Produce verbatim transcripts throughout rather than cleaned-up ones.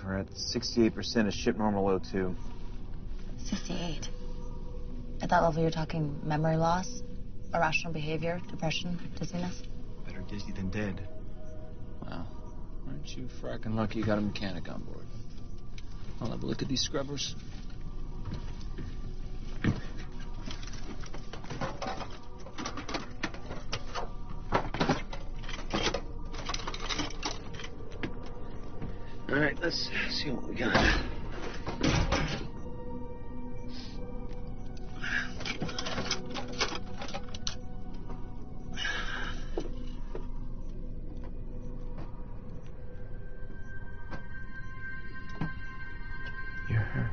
We're at sixty-eight percent of ship normal O two. sixty-eight? At that level, you're talking memory loss, irrational behavior, depression, dizziness? Better dizzy than dead. Wow. Aren't you fracking lucky you got a mechanic on board? I'll have a look at these scrubbers. All right, let's see what we got. You're her.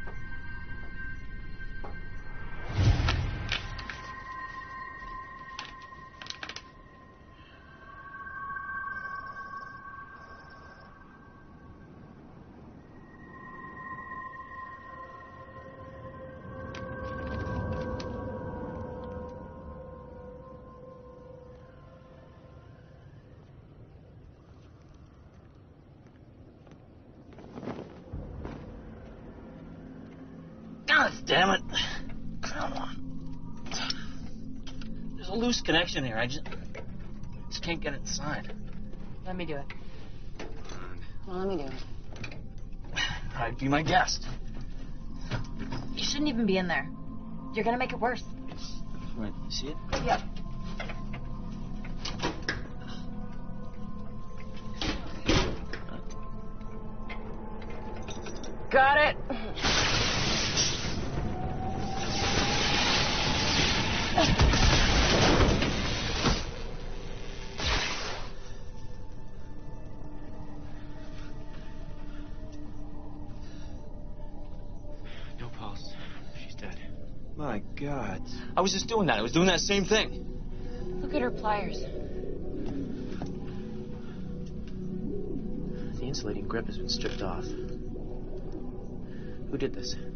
God damn it. Come on. There's a loose connection here. I just, just can't get it inside. Let me do it. Well, let me do it. All right, be my guest. You shouldn't even be in there. You're gonna make it worse. Right, you see it? Yep. Got it. No pulse. She's dead. My God. I was just doing that. I was doing that same thing. Look at her pliers. The insulating grip has been stripped off. Who did this?